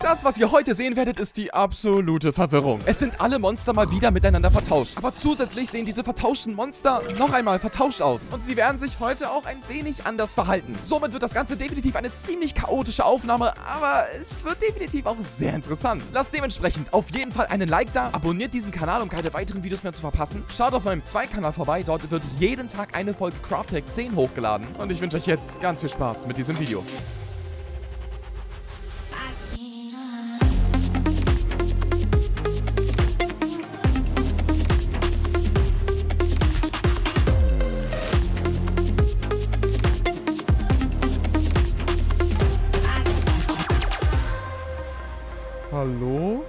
Das, was ihr heute sehen werdet, ist die absolute Verwirrung. Es sind alle Monster mal wieder miteinander vertauscht. Aber zusätzlich sehen diese vertauschten Monster noch einmal vertauscht aus. Und sie werden sich heute auch ein wenig anders verhalten. Somit wird das Ganze definitiv eine ziemlich chaotische Aufnahme, aber es wird definitiv auch sehr interessant. Lasst dementsprechend auf jeden Fall einen Like da, abonniert diesen Kanal, um keine weiteren Videos mehr zu verpassen. Schaut auf meinem Zweitkanal vorbei, dort wird jeden Tag eine Folge Crafthack 10 hochgeladen. Und ich wünsche euch jetzt ganz viel Spaß mit diesem Video. Hallo?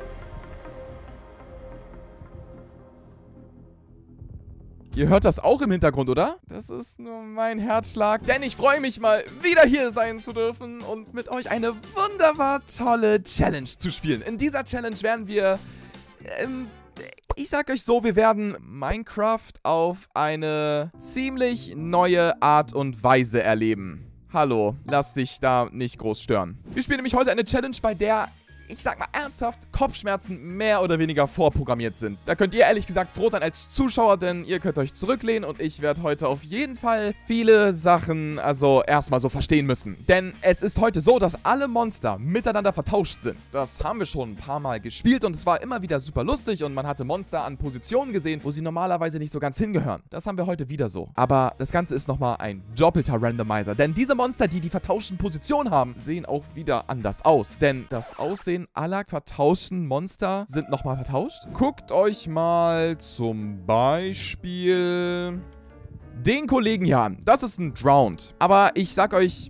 Ihr hört das auch im Hintergrund, oder? Das ist nur mein Herzschlag, denn ich freue mich mal, wieder hier sein zu dürfen und mit euch eine wunderbar tolle Challenge zu spielen. In dieser Challenge werden wir, ich sag euch so, wir werden Minecraft auf eine ziemlich neue Art und Weise erleben. Hallo, lass dich da nicht groß stören. Wir spielen nämlich heute eine Challenge, bei der, ich sag mal ernsthaft, Kopfschmerzen mehr oder weniger vorprogrammiert sind. Da könnt ihr ehrlich gesagt froh sein als Zuschauer, denn ihr könnt euch zurücklehnen und ich werde heute auf jeden Fall viele Sachen, also erstmal so verstehen müssen. Denn es ist heute so, dass alle Monster miteinander vertauscht sind. Das haben wir schon ein paar Mal gespielt und es war immer wieder super lustig und man hatte Monster an Positionen gesehen, wo sie normalerweise nicht so ganz hingehören. Das haben wir heute wieder so. Aber das Ganze ist nochmal ein doppelter Randomizer, denn diese Monster, die vertauschten Positionen haben, sehen auch wieder anders aus. Denn das Aussehen aller vertauschten Monster sind nochmal vertauscht. Guckt euch mal zum Beispiel den Kollegen hier an. Das ist ein Drowned. Aber ich sag euch,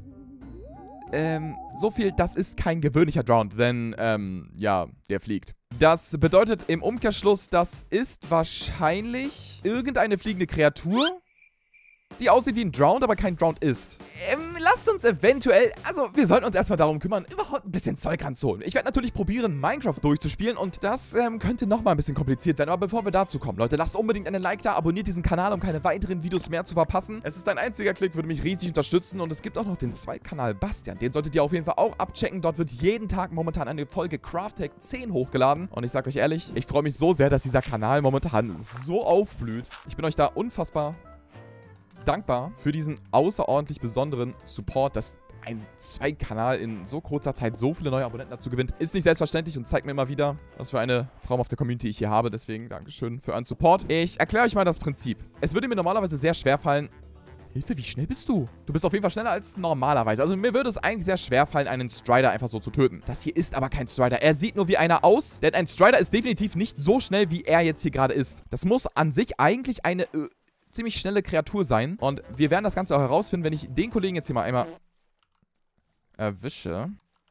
so viel, das ist kein gewöhnlicher Drowned, denn, ja, der fliegt. Das bedeutet im Umkehrschluss, das ist wahrscheinlich irgendeine fliegende Kreatur, die aussieht wie ein Drowned, aber kein Drowned ist. Lasst uns eventuell, also wir sollten uns erstmal darum kümmern, überhaupt ein bisschen Zeug ranzuholen. Ich werde natürlich probieren, Minecraft durchzuspielen und das könnte nochmal ein bisschen kompliziert werden. Aber bevor wir dazu kommen, Leute, lasst unbedingt einen Like da, abonniert diesen Kanal, um keine weiteren Videos mehr zu verpassen. Es ist ein einziger Klick, würde mich riesig unterstützen und es gibt auch noch den Zweitkanal Bastian. Den solltet ihr auf jeden Fall auch abchecken. Dort wird jeden Tag momentan eine Folge Crafthack 10 hochgeladen. Und ich sag euch ehrlich, ich freue mich so sehr, dass dieser Kanal momentan so aufblüht. Ich bin euch da unfassbar dankbar für diesen außerordentlich besonderen Support, dass ein Zweitkanal in so kurzer Zeit so viele neue Abonnenten dazu gewinnt. Ist nicht selbstverständlich und zeigt mir immer wieder, was für eine traumhafte Community ich hier habe. Deswegen Dankeschön für euren Support. Ich erkläre euch mal das Prinzip. Es würde mir normalerweise sehr schwer fallen. Hilfe, wie schnell bist du? Du bist auf jeden Fall schneller als normalerweise. Also mir würde es eigentlich sehr schwer fallen, einen Strider einfach so zu töten. Das hier ist aber kein Strider. Er sieht nur wie einer aus, denn ein Strider ist definitiv nicht so schnell, wie er jetzt hier gerade ist. Das muss an sich eigentlich eine ziemlich schnelle Kreatur sein. Und wir werden das Ganze auch herausfinden, wenn ich den Kollegen jetzt hier mal einmal erwische.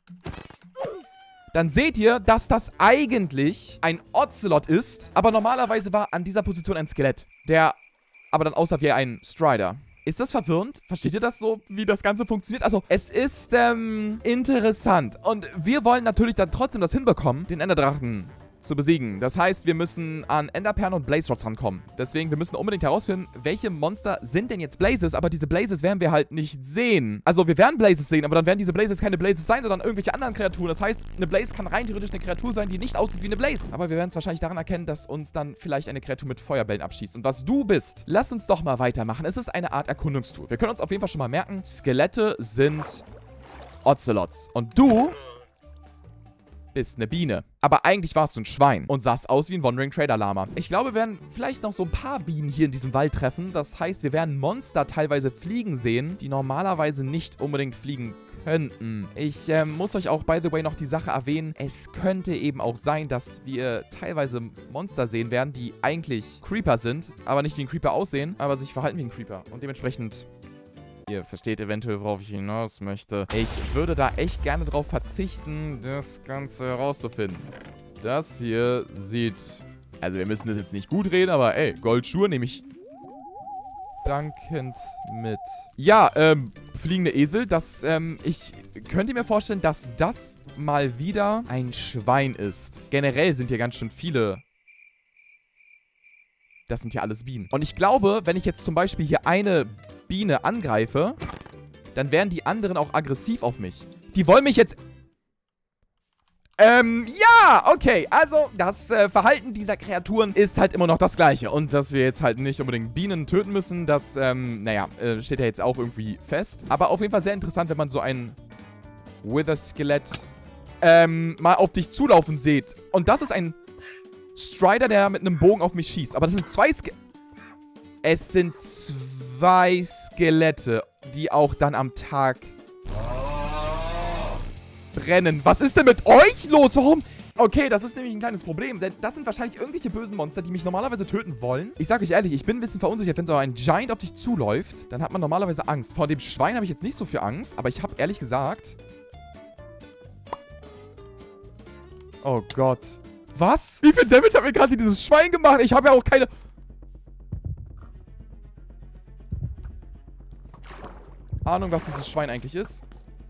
Dann seht ihr, dass das eigentlich ein Ocelot ist. Aber normalerweise war an dieser Position ein Skelett, der aber dann aussah wie ein Strider. Ist das verwirrend? Versteht ihr das so, wie das Ganze funktioniert? Also, es ist interessant. Und wir wollen natürlich dann trotzdem das hinbekommen, den Enderdrachen zu besiegen. Das heißt, wir müssen an Enderperlen und Blaze Rods rankommen. Deswegen, wir müssen unbedingt herausfinden, welche Monster sind denn jetzt Blazes, aber diese Blazes werden wir halt nicht sehen. Also, wir werden Blazes sehen, aber dann werden diese Blazes keine Blazes sein, sondern irgendwelche anderen Kreaturen. Das heißt, eine Blaze kann rein theoretisch eine Kreatur sein, die nicht aussieht wie eine Blaze. Aber wir werden es wahrscheinlich daran erkennen, dass uns dann vielleicht eine Kreatur mit Feuerbällen abschießt. Und was du bist, lass uns doch mal weitermachen. Es ist eine Art Erkundungstour. Wir können uns auf jeden Fall schon mal merken, Skelette sind Ocelots. Und du bist eine Biene. Aber eigentlich warst du ein Schwein und sahst aus wie ein Wandering Trader Lama. Ich glaube, wir werden vielleicht noch so ein paar Bienen hier in diesem Wald treffen. Das heißt, wir werden Monster teilweise fliegen sehen, die normalerweise nicht unbedingt fliegen könnten. Ich muss euch auch, by the way, noch die Sache erwähnen. Es könnte eben auch sein, dass wir teilweise Monster sehen werden, die eigentlich Creeper sind, aber nicht wie ein Creeper aussehen, aber sich verhalten wie ein Creeper. Und dementsprechend, ihr versteht eventuell, worauf ich hinaus möchte. Ich würde da echt gerne drauf verzichten, das Ganze herauszufinden. Das hier sieht... Also wir müssen das jetzt nicht gut reden, aber ey, Goldschuhe nehme ich dankend mit. Ja, fliegende Esel, das, ich könnte mir vorstellen, dass das mal wieder ein Schwein ist. Generell sind hier ganz schön viele... Das sind ja alles Bienen. Und ich glaube, wenn ich jetzt zum Beispiel hier eine Biene angreife, dann werden die anderen auch aggressiv auf mich. Die wollen mich jetzt... Ja, okay. Also, das Verhalten dieser Kreaturen ist halt immer noch das gleiche. Und dass wir jetzt halt nicht unbedingt Bienen töten müssen, das, naja, steht ja jetzt auch irgendwie fest. Aber auf jeden Fall sehr interessant, wenn man so ein Wither-Skelett, mal auf dich zulaufen sieht. Und das ist ein Strider, der mit einem Bogen auf mich schießt. Aber das sind Es sind zwei Skelette, die auch dann am Tag brennen. Was ist denn mit euch los? Warum? Okay, das ist nämlich ein kleines Problem, denn das sind wahrscheinlich irgendwelche bösen Monster, die mich normalerweise töten wollen. Ich sag euch ehrlich, ich bin ein bisschen verunsichert, wenn so ein Giant auf dich zuläuft, dann hat man normalerweise Angst. Vor dem Schwein habe ich jetzt nicht so viel Angst, aber ich habe ehrlich gesagt... Oh Gott. Was? Wie viel Damage hat mir gerade dieses Schwein gemacht? Ich habe ja auch keine... Ahnung, was dieses Schwein eigentlich ist.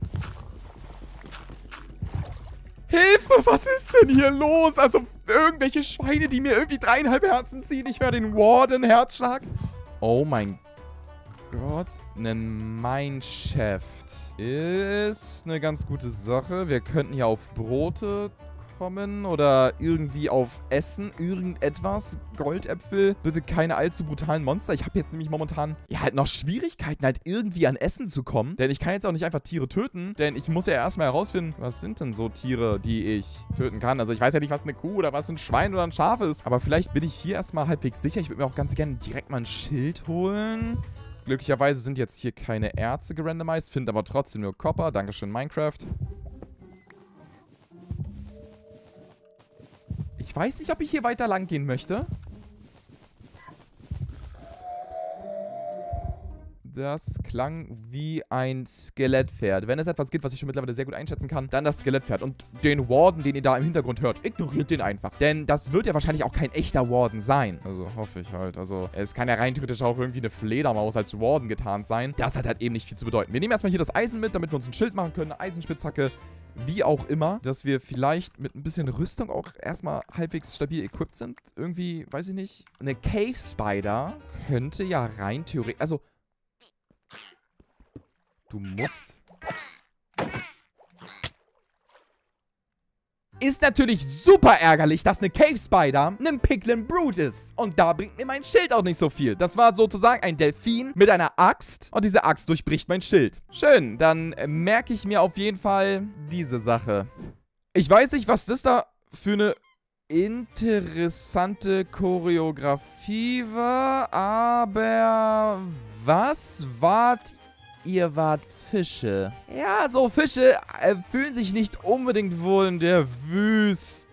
Hilfe, was ist denn hier los? Also, irgendwelche Schweine, die mir irgendwie 3,5 Herzen ziehen. Ich höre den Warden Herzschlag. Oh mein Gott. Ein Mineshaft ist eine ganz gute Sache. Wir könnten hier auf Brote kommen oder irgendwie auf Essen, irgendetwas. Goldäpfel. Bitte keine allzu brutalen Monster. Ich habe jetzt nämlich momentan ja halt noch Schwierigkeiten, halt irgendwie an Essen zu kommen. Denn ich kann jetzt auch nicht einfach Tiere töten. Denn ich muss ja erstmal herausfinden, was sind denn so Tiere, die ich töten kann. Also ich weiß ja nicht, was eine Kuh oder was ein Schwein oder ein Schaf ist. Aber vielleicht bin ich hier erstmal halbwegs sicher. Ich würde mir auch ganz gerne direkt mal ein Schild holen. Glücklicherweise sind jetzt hier keine Erze gerandomized. Finde aber trotzdem nur Copper. Dankeschön, Minecraft. Ich weiß nicht, ob ich hier weiter lang gehen möchte. Das klang wie ein Skelettpferd. Wenn es etwas gibt, was ich schon mittlerweile sehr gut einschätzen kann, dann das Skelettpferd. Und den Warden, den ihr da im Hintergrund hört, ignoriert den einfach. Denn das wird ja wahrscheinlich auch kein echter Warden sein. Also hoffe ich halt. Also es kann ja rein theoretisch auch irgendwie eine Fledermaus als Warden getarnt sein. Das hat halt eben nicht viel zu bedeuten. Wir nehmen erstmal hier das Eisen mit, damit wir uns ein Schild machen können. Eine Eisenspitzhacke. Wie auch immer, dass wir vielleicht mit ein bisschen Rüstung auch erstmal halbwegs stabil equipped sind. Irgendwie, weiß ich nicht. Eine Cave Spider könnte ja rein theoretisch... Also, du musst... Ist natürlich super ärgerlich, dass eine Cave Spider ein Piglin Brute ist. Und da bringt mir mein Schild auch nicht so viel. Das war sozusagen ein Delfin mit einer Axt. Und diese Axt durchbricht mein Schild. Schön, dann merke ich mir auf jeden Fall diese Sache. Ich weiß nicht, was das da für eine interessante Choreografie war. Aber was wart ihr? Wart Fische. Ja, so Fische fühlen sich nicht unbedingt wohl in der Wüste.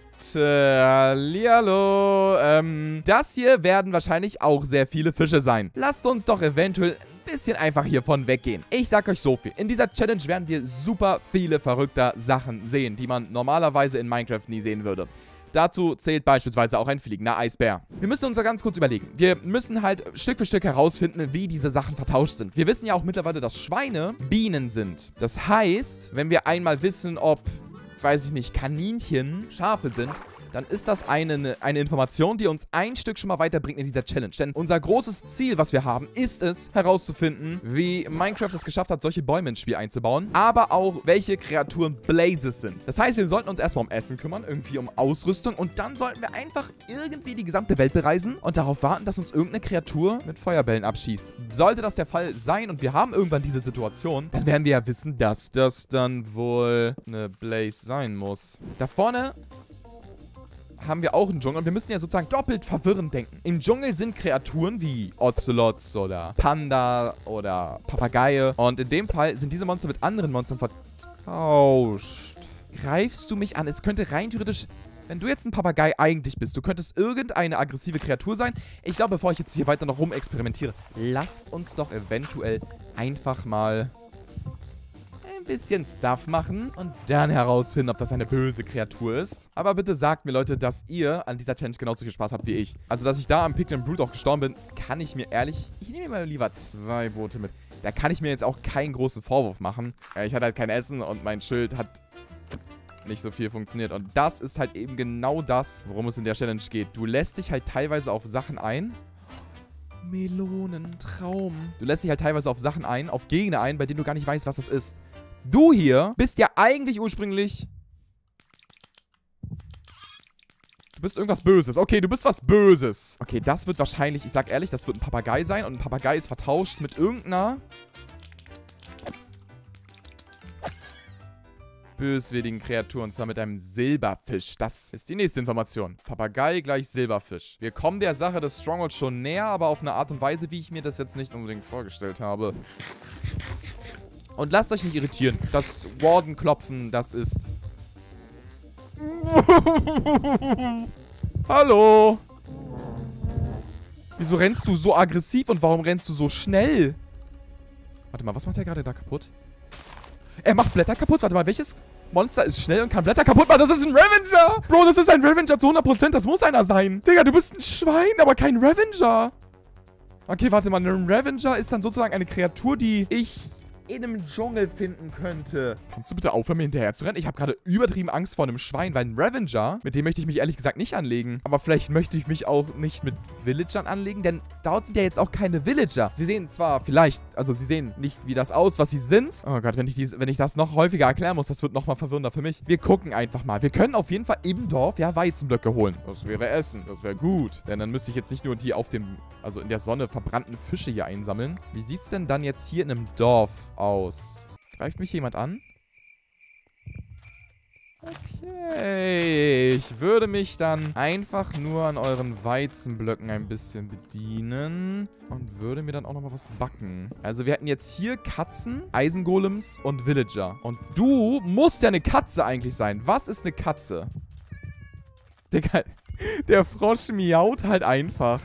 Hallihallo. Das hier werden wahrscheinlich auch sehr viele Fische sein. Lasst uns doch eventuell ein bisschen einfach hiervon weggehen. Ich sag euch so viel. In dieser Challenge werden wir super viele verrückte Sachen sehen, die man normalerweise in Minecraft nie sehen würde. Dazu zählt beispielsweise auch ein fliegender Eisbär. Wir müssen uns da ganz kurz überlegen. Wir müssen halt Stück für Stück herausfinden, wie diese Sachen vertauscht sind. Wir wissen ja auch mittlerweile, dass Schweine Bienen sind. Das heißt, wenn wir einmal wissen, ob, weiß ich nicht, Kaninchen Schafe sind, dann ist das eine Information, die uns ein Stück schon mal weiterbringt in dieser Challenge. Denn unser großes Ziel, was wir haben, ist es, herauszufinden, wie Minecraft es geschafft hat, solche Bäume ins Spiel einzubauen, aber auch, welche Kreaturen Blazes sind. Das heißt, wir sollten uns erstmal um Essen kümmern, irgendwie um Ausrüstung und dann sollten wir einfach irgendwie die gesamte Welt bereisen und darauf warten, dass uns irgendeine Kreatur mit Feuerbällen abschießt. Sollte das der Fall sein und wir haben irgendwann diese Situation, dann werden wir ja wissen, dass das dann wohl eine Blaze sein muss. Da vorne haben wir auch einen Dschungel und wir müssen ja sozusagen doppelt verwirrend denken. Im Dschungel sind Kreaturen wie Ocelots oder Panda oder Papageie und in dem Fall sind diese Monster mit anderen Monstern vertauscht. Greifst du mich an? Es könnte rein theoretisch, wenn du jetzt ein Papagei eigentlich bist, du könntest irgendeine aggressive Kreatur sein. Ich glaube, bevor ich jetzt hier weiter noch rumexperimentiere, lasst uns doch eventuell einfach mal ein bisschen Stuff machen und dann herausfinden, ob das eine böse Kreatur ist. Aber bitte sagt mir, Leute, dass ihr an dieser Challenge genauso viel Spaß habt wie ich. Also, dass ich da am Piglin Brute auch gestorben bin, kann ich mir ehrlich... Ich nehme mir mal lieber 2 Boote mit. Da kann ich mir jetzt auch keinen großen Vorwurf machen. Ich hatte halt kein Essen und mein Schild hat nicht so viel funktioniert. Und das ist halt eben genau das, worum es in der Challenge geht. Du lässt dich halt teilweise auf Sachen ein. Melonentraum. Du lässt dich halt teilweise auf Sachen ein, auf Gegner ein, bei denen du gar nicht weißt, was das ist. Du hier bist ja eigentlich ursprünglich Du bist irgendwas Böses. Okay, du bist was Böses. Okay, das wird wahrscheinlich, ich sag ehrlich, das wird ein Papagei sein. Und ein Papagei ist vertauscht mit irgendeiner böswilligen Kreatur. Und zwar mit einem Silberfisch. Das ist die nächste Information. Papagei gleich Silberfisch. Wir kommen der Sache des Strongholds schon näher, aber auf eine Art und Weise, wie ich mir das jetzt nicht unbedingt vorgestellt habe. Und lasst euch nicht irritieren. Das Warden-Klopfen, das ist... Hallo? Wieso rennst du so aggressiv und warum rennst du so schnell? Warte mal, was macht er gerade da kaputt? Er macht Blätter kaputt. Warte mal, welches Monster ist schnell und kann Blätter kaputt machen? Das ist ein Revenger! Bro, das ist ein Revenger zu 100%. Das muss einer sein. Digga, du bist ein Schwein, aber kein Revenger. Okay, warte mal. Ein Revenger ist dann sozusagen eine Kreatur, die ich in einem Dschungel finden könnte. Kannst du bitte aufhören, mir hinterher zu rennen? Ich habe gerade übertrieben Angst vor einem Schwein, weil ein Revenger, mit dem möchte ich mich ehrlich gesagt nicht anlegen. Aber vielleicht möchte ich mich auch nicht mit Villagern anlegen, denn dort sind ja jetzt auch keine Villager. Sie sehen zwar vielleicht, also sie sehen nicht wie das aus, was sie sind. Oh Gott, wenn ich das noch häufiger erklären muss, das wird nochmal verwirrender für mich. Wir gucken einfach mal. Wir können auf jeden Fall im Dorf ja Weizenblöcke holen. Das wäre Essen. Das wäre gut. Denn dann müsste ich jetzt nicht nur die auf dem, also in der Sonne verbrannten Fische hier einsammeln. Wie sieht es denn dann jetzt hier in einem Dorf aus? Greift mich jemand an? Okay, ich würde mich dann einfach nur an euren Weizenblöcken ein bisschen bedienen und würde mir dann auch nochmal was backen. Also wir hätten jetzt hier Katzen, Eisengolems und Villager. Und du musst ja eine Katze eigentlich sein. Was ist eine Katze? Digga, der Frosch miaut halt einfach.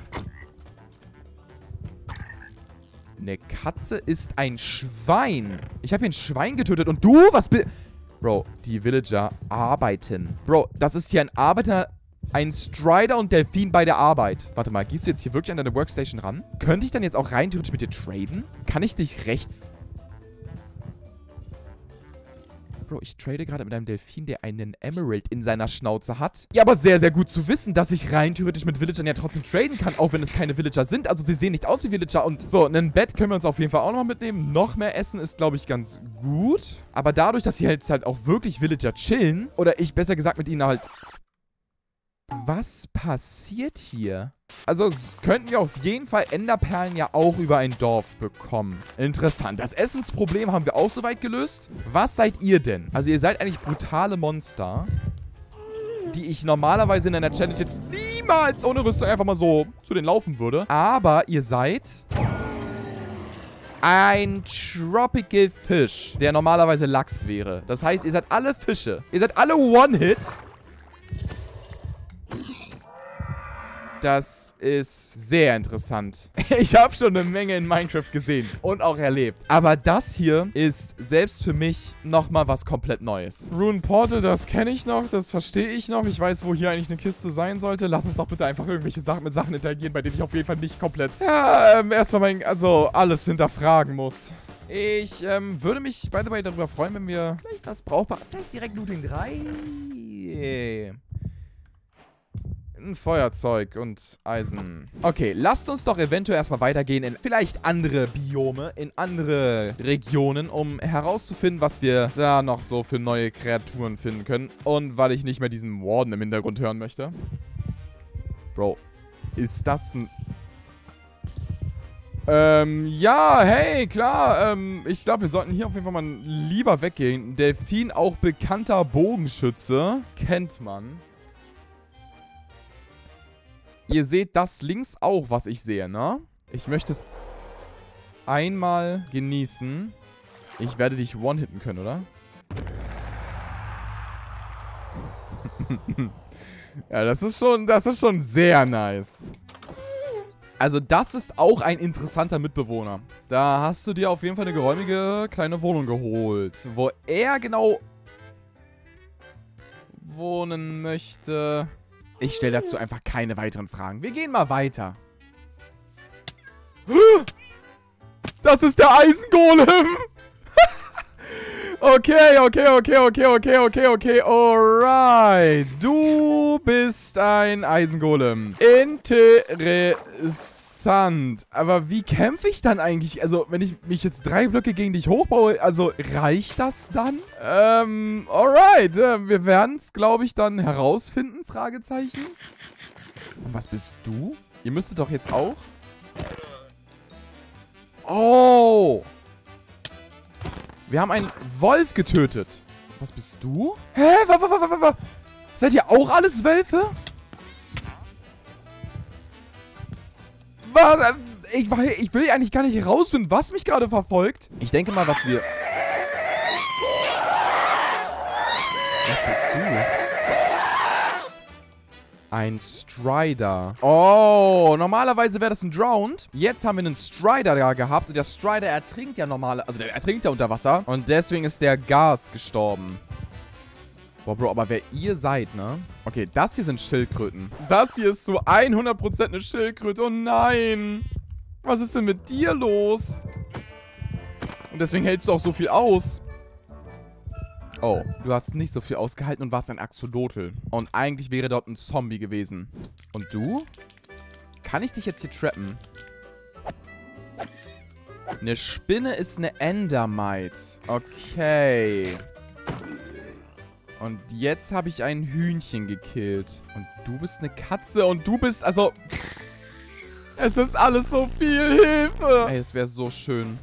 Eine Katze ist ein Schwein. Ich habe hier ein Schwein getötet und du? Was Bro, die Villager arbeiten. Bro, das ist hier ein Arbeiter, ein Strider und Delfin bei der Arbeit. Warte mal, gehst du jetzt hier wirklich an deine Workstation ran? Könnte ich dann jetzt auch rein theoretisch mit dir traden? Kann ich dich rechts... Bro, ich trade gerade mit einem Delfin, der einen Emerald in seiner Schnauze hat. Ja, aber sehr, sehr gut zu wissen, dass ich rein theoretisch mit Villagern ja trotzdem traden kann, auch wenn es keine Villager sind. Also sie sehen nicht aus wie Villager. Und so, ein Bett können wir uns auf jeden Fall auch noch mitnehmen. Noch mehr Essen ist, glaube ich, ganz gut. Aber dadurch, dass hier jetzt halt auch wirklich Villager chillen, oder ich besser gesagt mit ihnen halt... Was passiert hier? Also könnten wir auf jeden Fall Enderperlen ja auch über ein Dorf bekommen. Interessant. Das Essensproblem haben wir auch soweit gelöst. Was seid ihr denn? Also ihr seid eigentlich brutale Monster, die ich normalerweise in einer Challenge jetzt niemals ohne Rüstung einfach mal so zu denen laufen würde. Aber ihr seid... ein Tropical Fish, der normalerweise Lachs wäre. Das heißt, ihr seid alle Fische. Ihr seid alle One-Hit. Das ist sehr interessant. Ich habe schon eine Menge in Minecraft gesehen und auch erlebt. Aber das hier ist selbst für mich nochmal was komplett Neues. Rune Portal, das kenne ich noch, das verstehe ich noch. Ich weiß, wo hier eigentlich eine Kiste sein sollte. Lass uns doch bitte einfach irgendwelche Sachen mit Sachen interagieren, bei denen ich auf jeden Fall nicht komplett, erstmal alles hinterfragen muss. Ich würde mich, by the way, darüber freuen, wenn wir vielleicht das brauchbar, vielleicht direkt Looting 3... Ein Feuerzeug und Eisen. Okay, lasst uns doch eventuell erstmal weitergehen in vielleicht andere Biome, in andere Regionen, um herauszufinden, was wir da noch so für neue Kreaturen finden können. Und weil ich nicht mehr diesen Warden im Hintergrund hören möchte. Bro, ist das ein... ja, hey, klar, ich glaube, wir sollten hier auf jeden Fall mal lieber weggehen. Delfin, auch bekannter Bogenschütze, kennt man. Ihr seht das links auch, was ich sehe, ne? Ich möchte es einmal genießen. Ich werde dich one-hitten können, oder? Ja, das ist schon sehr nice. Also das ist auch ein interessanter Mitbewohner. Da hast du dir auf jeden Fall eine geräumige kleine Wohnung geholt. Wo er genau wohnen möchte... Ich stelle dazu einfach keine weiteren Fragen. Wir gehen mal weiter. Das ist der Eisengolem. Okay. Alright. Du bist ein Eisengolem. Interessant. Aber wie kämpfe ich dann eigentlich? Also, wenn ich mich jetzt 3 Blöcke gegen dich hochbaue, also reicht das dann? Alright. Wir werden es, glaube ich, dann herausfinden, Fragezeichen. Und was bist du? Ihr müsstet doch jetzt auch... Oh! Wir haben einen Wolf getötet. Was bist du? Hä? Seid ihr auch alles Wölfe? Was? Ich will eigentlich gar nicht herausfinden, was mich gerade verfolgt. Ich denke mal, was wir... Was bist du? Ein Strider. Oh, normalerweise wäre das ein Drowned. Jetzt haben wir einen Strider da gehabt. Und der Strider ertrinkt ja also der ertrinkt ja unter Wasser. Und deswegen ist der Gas gestorben. Boah, Bro, aber wer ihr seid, ne? Okay, das hier sind Schildkröten. Das hier ist zu 100% eine Schildkröte. Oh nein. Was ist denn mit dir los? Und deswegen hältst du auch so viel aus. Oh, du hast nicht so viel ausgehalten und warst ein Axolotl. Und eigentlich wäre dort ein Zombie gewesen. Und du? Kann ich dich jetzt hier trappen? Eine Spinne ist eine Endermite. Okay. Und jetzt habe ich ein Hühnchen gekillt. Und du bist eine Katze und du bist, also... Es ist alles so viel Hilfe. Ey, es wäre so schön.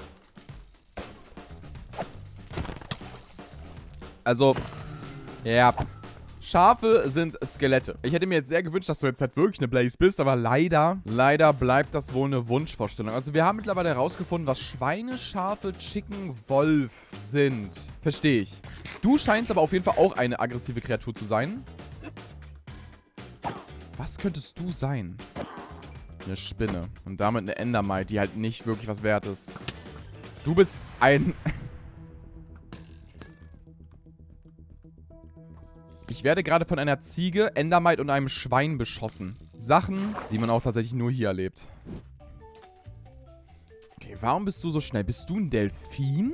Also, ja. Schafe sind Skelette. Ich hätte mir jetzt sehr gewünscht, dass du jetzt halt wirklich eine Blaze bist, aber leider bleibt das wohl eine Wunschvorstellung. Also wir haben mittlerweile herausgefunden, was Schweine, Schafe, Chicken, Wolf sind. Verstehe ich. Du scheinst aber auf jeden Fall auch eine aggressive Kreatur zu sein. Was könntest du sein? Eine Spinne. Und damit eine Endermite, die halt nicht wirklich was wert ist. Du bist ein... Ich werde gerade von einer Ziege, Endermite und einem Schwein beschossen. Sachen, die man auch tatsächlich nur hier erlebt. Okay, warum bist du so schnell? Bist du ein Delfin?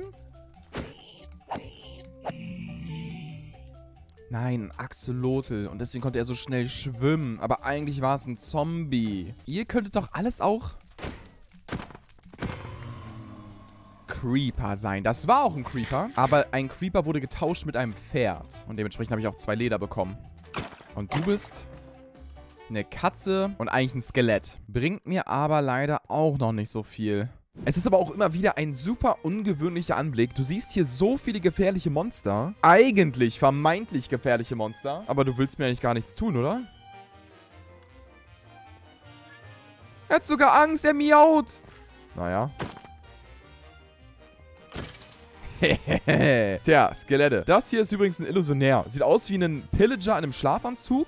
Nein, ein Axolotl. Und deswegen konnte er so schnell schwimmen. Aber eigentlich war es ein Zombie. Ihr könntet doch alles auch... Creeper sein. Das war auch ein Creeper, aber ein Creeper wurde getauscht mit einem Pferd. Und dementsprechend habe ich auch 2 Leder bekommen. Und du bist eine Katze und eigentlich ein Skelett. Bringt mir aber leider auch noch nicht so viel. Es ist aber auch immer wieder ein super ungewöhnlicher Anblick. Du siehst hier so viele gefährliche Monster. Eigentlich vermeintlich gefährliche Monster. Aber du willst mir eigentlich gar nichts tun, oder? Er hat sogar Angst, er miaut. Naja. Tja, Skelette. Das hier ist übrigens ein Illusionär. Sieht aus wie ein Pillager in einem Schlafanzug.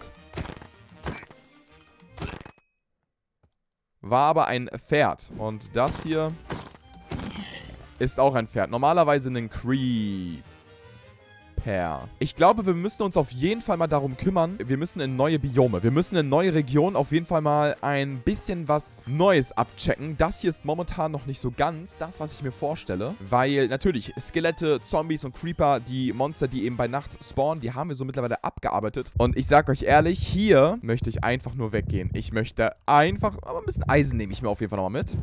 War aber ein Pferd. Und das hier ist auch ein Pferd. Normalerweise ein Creeper. Ich glaube, wir müssen uns auf jeden Fall mal darum kümmern. Wir müssen in neue Biome. Wir müssen in neue Regionen auf jeden Fall mal ein bisschen was Neues abchecken. Das hier ist momentan noch nicht so ganz das, was ich mir vorstelle. Weil natürlich Skelette, Zombies und Creeper, die Monster, die eben bei Nacht spawnen, die haben wir so mittlerweile abgearbeitet. Und ich sag euch ehrlich, hier möchte ich einfach nur weggehen. Ich möchte einfach... Aber ein bisschen Eisen nehme ich mir auf jeden Fall nochmal mit.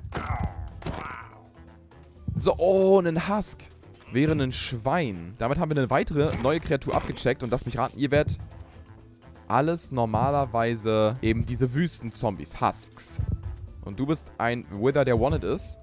So, oh, ein Husk. Wäre ein Schwein. Damit haben wir eine weitere neue Kreatur abgecheckt. Und lasst mich raten, ihr werdet alles normalerweise eben diese Wüstenzombies, Husks. Und du bist ein Wither, der Wanted ist.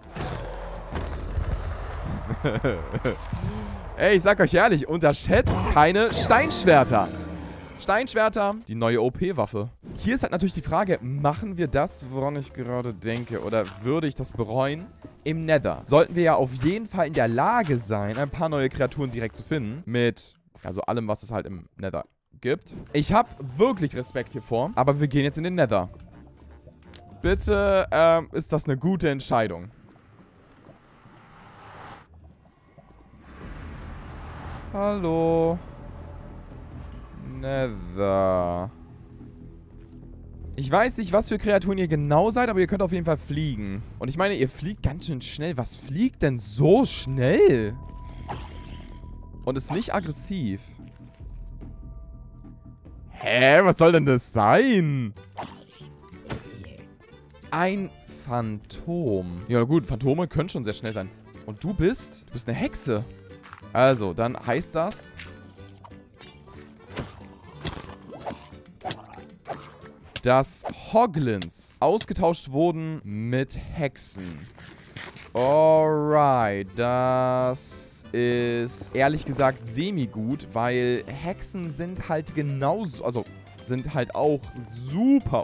Ey, ich sag euch ehrlich, unterschätzt keine Steinschwerter. Steinschwerter, die neue OP-Waffe. Hier ist halt natürlich die Frage, machen wir das, woran ich gerade denke? Oder würde ich das bereuen? Im Nether sollten wir ja auf jeden Fall in der Lage sein, ein paar neue Kreaturen direkt zu finden. Mit, also allem, was es halt im Nether gibt. Ich habe wirklich Respekt hier vor, aber wir gehen jetzt in den Nether. Bitte, ist das eine gute Entscheidung. Hallo. Nether. Ich weiß nicht, was für Kreaturen ihr genau seid, aber ihr könnt auf jeden Fall fliegen. Und ich meine, ihr fliegt ganz schön schnell. Was fliegt denn so schnell? Und ist nicht aggressiv. Hä? Was soll denn das sein? Ein Phantom. Ja gut, Phantome können schon sehr schnell sein. Und du bist eine Hexe. Also, dann heißt das... dass Hoglins ausgetauscht wurden mit Hexen. Alright, das ist ehrlich gesagt semi-gut, weil Hexen sind halt genauso, also sind halt auch super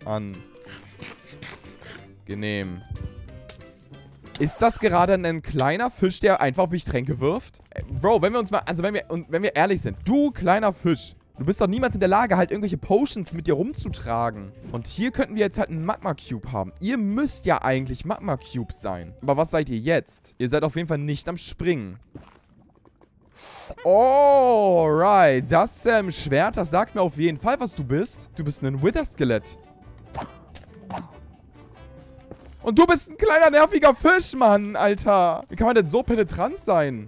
unangenehm. Ist das gerade ein kleiner Fisch, der einfach auf mich Tränke wirft? Bro, wenn wir uns mal, also wenn wir ehrlich sind, du kleiner Fisch, du bist doch niemals in der Lage, halt irgendwelche Potions mit dir rumzutragen. Und hier könnten wir jetzt halt einen Magma-Cube haben. Ihr müsst ja eigentlich Magma-Cubes sein. Aber was seid ihr jetzt? Ihr seid auf jeden Fall nicht am Springen. Alright, das Schwert, das sagt mir auf jeden Fall, was du bist. Du bist ein Wither-Skelett. Und du bist ein kleiner, nerviger Fisch, Mann, Alter. Wie kann man denn so penetrant sein?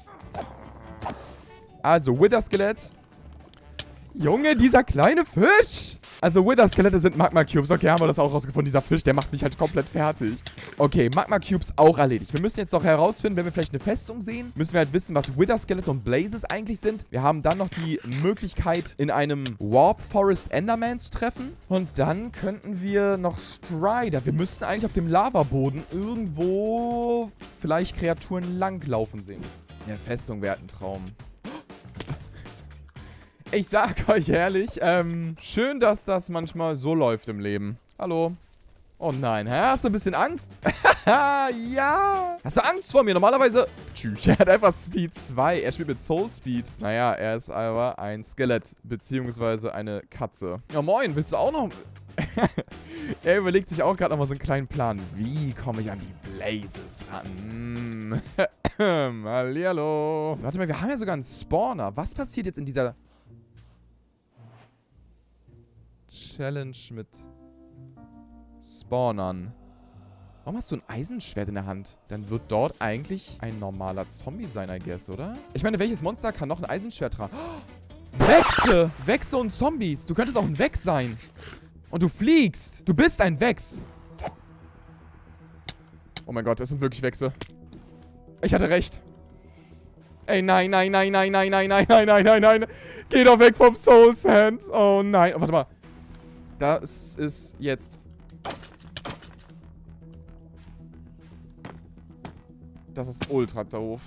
Also, Wither-Skelett. Junge, dieser kleine Fisch. Also, Wither-Skelette sind Magma-Cubes. Okay, haben wir das auch rausgefunden. Dieser Fisch, der macht mich halt komplett fertig. Okay, Magma-Cubes auch erledigt. Wir müssen jetzt noch herausfinden, wenn wir vielleicht eine Festung sehen, müssen wir halt wissen, was Wither-Skelette und Blazes eigentlich sind. Wir haben dann noch die Möglichkeit, in einem Warp Forest Enderman zu treffen. Und dann könnten wir noch Strider. Wir müssten eigentlich auf dem Lavaboden irgendwo vielleicht Kreaturen langlaufen sehen. Ja, Festung wäre ein Traum. Ich sag euch ehrlich, schön, dass das manchmal so läuft im Leben. Hallo. Oh nein, hä? Hast du ein bisschen Angst? Ja. Hast du Angst vor mir? Normalerweise... Tschüss, er hat einfach Speed 2. Er spielt mit Soul Speed. Naja, er ist aber ein Skelett. Beziehungsweise eine Katze. Ja, moin. Willst du auch noch... Er überlegt sich auch gerade nochmal so einen kleinen Plan. Wie komme ich an die Blazes ran? Hallihallo. Warte mal, wir haben ja sogar einen Spawner. Was passiert jetzt in dieser... Challenge mit Spawnern. Warum hast du ein Eisenschwert in der Hand? Dann wird dort eigentlich ein normaler Zombie sein, I guess, oder? Ich meine, welches Monster kann noch ein Eisenschwert tragen? Oh, Wechse! Wechse und Zombies. Du könntest auch ein Wex sein. Und du fliegst. Du bist ein Wex. Oh mein Gott, das sind wirklich Wechse. Ich hatte recht. Ey, nein, nein, nein, nein, nein, nein, nein, nein, nein, nein, nein. Geh doch weg vom Soul Sand. Oh nein. Oh, warte mal. Das ist jetzt... Das ist ultra doof.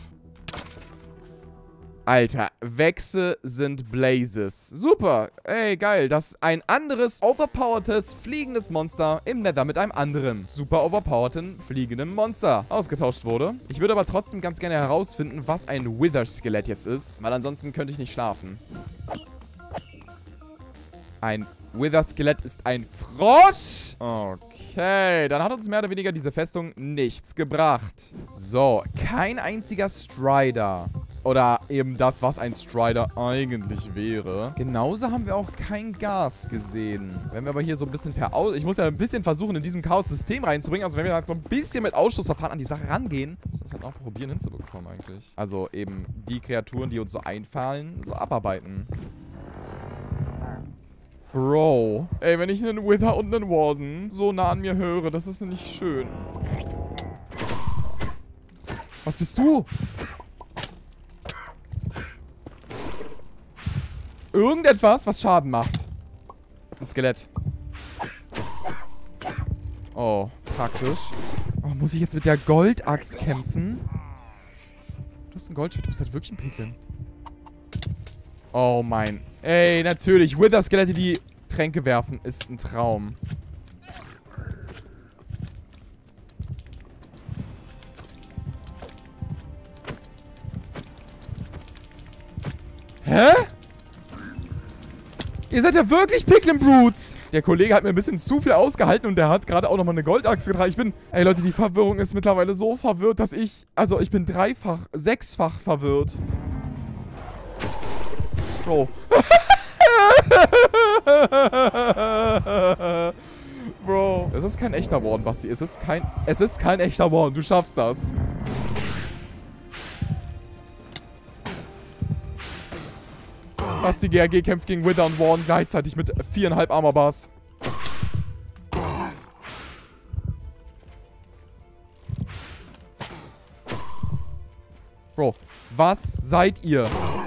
Alter, Wechse sind Blazes. Super. Ey, geil. Dass ein anderes, overpowertes, fliegendes Monster im Nether mit einem anderen, super overpowerten, fliegenden Monster ausgetauscht wurde. Ich würde aber trotzdem ganz gerne herausfinden, was ein Wither-Skelett jetzt ist. Weil ansonsten könnte ich nicht schlafen. Ein Wither-Skelett ist ein Frosch. Okay, dann hat uns mehr oder weniger diese Festung nichts gebracht. So, kein einziger Strider. Oder eben das, was ein Strider eigentlich wäre. Genauso haben wir auch kein Gas gesehen. Wenn wir aber hier so ein bisschen ich muss ja ein bisschen versuchen, in diesem Chaos-System reinzubringen. Also wenn wir halt so ein bisschen mit Ausschlussverfahren an die Sache rangehen, müssen wir das halt auch probieren hinzubekommen eigentlich. Also eben die Kreaturen, die uns so einfallen, so abarbeiten. Bro. Ey, wenn ich einen Wither und einen Warden so nah an mir höre, das ist nicht schön. Was bist du? Irgendetwas, was Schaden macht. Ein Skelett. Oh, praktisch. Oh, muss ich jetzt mit der Goldaxt kämpfen? Du hast ein Goldschwert, du bist halt wirklich ein Piglin. Oh mein. Ey, natürlich. Wither-Skelette, die Tränke werfen, ist ein Traum. Hä? Ihr seid ja wirklich Piglin Brutes. Der Kollege hat mir ein bisschen zu viel ausgehalten und der hat gerade auch nochmal eine Goldachse getragen. Ey Leute, die Verwirrung ist mittlerweile so verwirrt, dass ich bin sechsfach verwirrt. Bro. Bro. Es ist kein echter Warden, Basti. Es ist kein echter Warden. Du schaffst das. Basti GRG kämpft gegen Wither und Warden gleichzeitig mit 4,5 Armorbars. Bro, was seid ihr?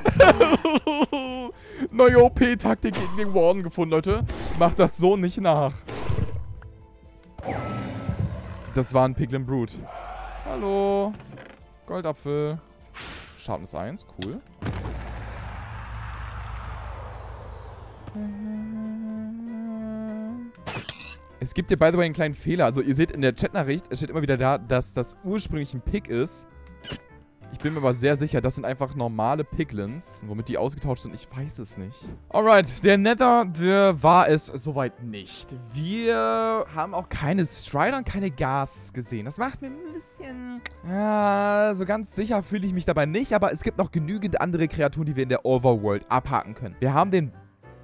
Neue OP-Taktik gegen den Warden gefunden, Leute. Macht das so nicht nach. Das war ein Piglin Brute. Hallo. Goldapfel. Schaden ist 1, cool. Es gibt hier, by the way, einen kleinen Fehler. Also, ihr seht in der Chatnachricht, es steht immer wieder da, dass das ursprünglich ein Pig ist. Ich bin mir aber sehr sicher, das sind einfach normale Piglins. Womit die ausgetauscht sind, ich weiß es nicht. Alright, der Nether, der war es soweit nicht. Wir haben auch keine Strider und keine Ghasts gesehen. Das macht mir ein bisschen... Ja, so ganz sicher fühle ich mich dabei nicht. Aber es gibt noch genügend andere Kreaturen, die wir in der Overworld abhaken können. Wir haben den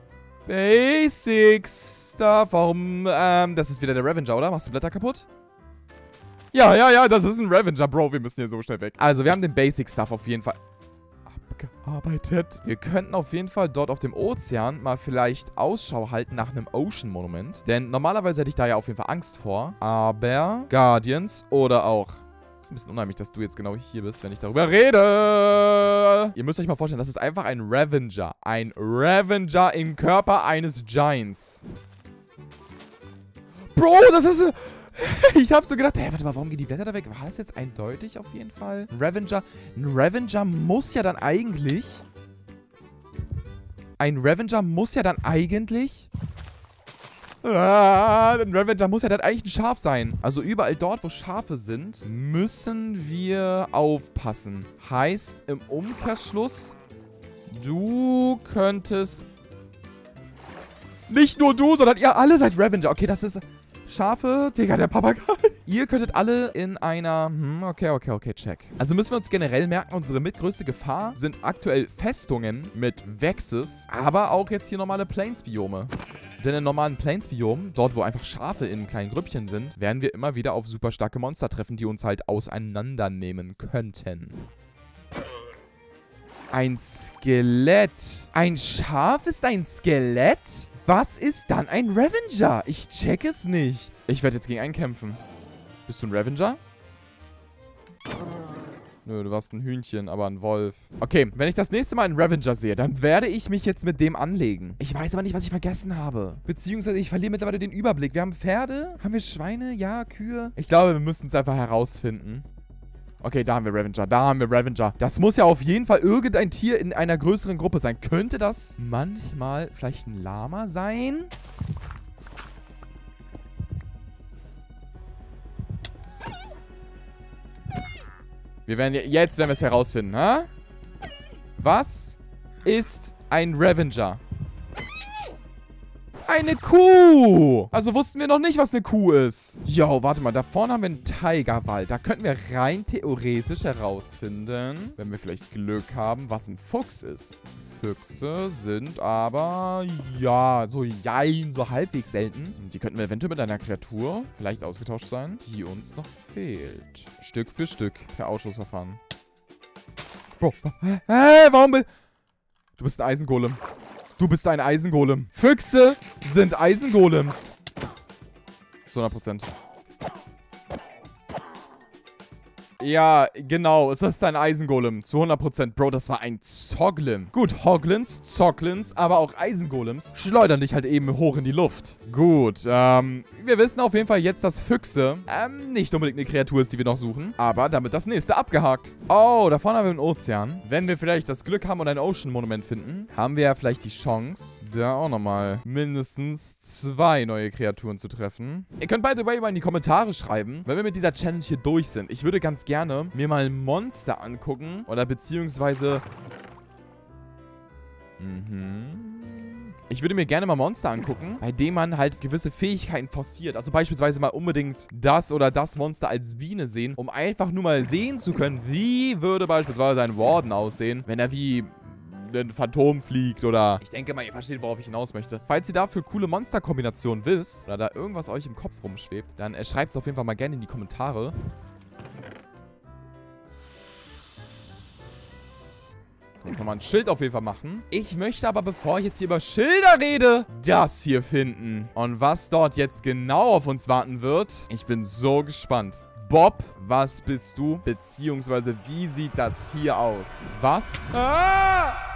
Basic Stuff. Warum? Das ist wieder der Revenger, oder? Machst du Blätter kaputt? Ja, das ist ein Revenger, Bro. Wir müssen hier so schnell weg. Also, wir haben den Basic Stuff auf jeden Fall abgearbeitet. Wir könnten auf jeden Fall dort auf dem Ozean mal vielleicht Ausschau halten nach einem Ocean-Monument. Denn normalerweise hätte ich da ja auf jeden Fall Angst vor. Aber Guardians oder auch... Ist ein bisschen unheimlich, dass du jetzt genau hier bist, wenn ich darüber rede. Ihr müsst euch mal vorstellen, das ist einfach ein Revenger. Ein Revenger im Körper eines Giants. Bro, das ist... Ich hab so gedacht, hey, warte mal, warum gehen die Blätter da weg? War das jetzt eindeutig auf jeden Fall? Revenger. Ein Revenger muss ja dann eigentlich... Ein Revenger muss ja dann eigentlich... ein Revenger muss ja dann eigentlich ein Schaf sein. Also überall dort, wo Schafe sind, müssen wir aufpassen. Heißt im Umkehrschluss, du könntest... Nicht nur du, sondern ihr alle seid Revenger. Okay, das ist... Schafe, Digga, der Papagei. Ihr könntet alle in einer... Okay, check. Also müssen wir uns generell merken, unsere mitgrößte Gefahr sind aktuell Festungen mit Vexes, aber auch jetzt hier normale Plains-Biome. Denn in normalen Plains-Biomen, dort wo einfach Schafe in kleinen Grüppchen sind, werden wir immer wieder auf super starke Monster treffen, die uns halt auseinandernehmen könnten. Ein Skelett. Ein Schaf ist ein Skelett? Was ist dann ein Revenger? Ich check es nicht. Ich werde jetzt gegen einen kämpfen. Bist du ein Revenger? Nö, du warst ein Hühnchen, aber ein Wolf. Okay, wenn ich das nächste Mal einen Revenger sehe, dann werde ich mich jetzt mit dem anlegen. Ich weiß aber nicht, was ich vergessen habe. Beziehungsweise ich verliere mittlerweile den Überblick. Wir haben Pferde, haben wir Schweine, ja, Kühe. Ich glaube, wir müssen es einfach herausfinden. Okay, da haben wir Revenger. Das muss ja auf jeden Fall irgendein Tier in einer größeren Gruppe sein. Könnte das manchmal vielleicht ein Lama sein? Jetzt werden wir es herausfinden, ha? Was ist ein Revenger? Eine Kuh! Also wussten wir noch nicht, was eine Kuh ist. Jo, warte mal. Da vorne haben wir einen Tigerwald. Da könnten wir rein theoretisch herausfinden, wenn wir vielleicht Glück haben, was ein Fuchs ist. Füchse sind aber, ja, so halbwegs selten. Die könnten wir eventuell mit einer Kreatur vielleicht ausgetauscht sein, die uns noch fehlt. Stück für Stück per Ausschlussverfahren. Bro, warum... Du bist ein Eisengolem. Du bist ein Eisengolem. Füchse sind Eisengolems. Zu 100%. Ja, genau. Es ist ein Eisengolem. Zu 100%. Bro, das war ein Zoglin. Gut, Hoglins, Zoglins, aber auch Eisengolems schleudern dich halt eben hoch in die Luft. Gut, wir wissen auf jeden Fall jetzt, dass Füchse nicht unbedingt eine Kreatur ist, die wir noch suchen. Aber damit das nächste abgehakt. Oh, da vorne haben wir einen Ozean. Wenn wir vielleicht das Glück haben und ein Ocean-Monument finden, haben wir ja vielleicht die Chance, da auch nochmal mindestens 2 neue Kreaturen zu treffen. Ihr könnt by the way mal in die Kommentare schreiben, wenn wir mit dieser Challenge hier durch sind. Ich würde ganz gerne mir mal ein Monster angucken. Oder beziehungsweise... Ich würde mir gerne mal Monster angucken, bei dem man halt gewisse Fähigkeiten forciert. Also beispielsweise mal unbedingt das oder das Monster als Biene sehen, um einfach nur mal sehen zu können, wie würde beispielsweise ein Warden aussehen, wenn er wie ein Phantom fliegt oder... Ich denke mal, ihr versteht, worauf ich hinaus möchte. Falls ihr dafür coole Monsterkombinationen wisst oder da irgendwas euch im Kopf rumschwebt, dann schreibt es auf jeden Fall mal gerne in die Kommentare. Jetzt nochmal ein Schild auf jeden Fall machen. Ich möchte aber, bevor ich jetzt hier über Schilder rede, das hier finden. Und was dort jetzt genau auf uns warten wird, ich bin so gespannt. Bob, was bist du? Beziehungsweise, wie sieht das hier aus? Was? Ah!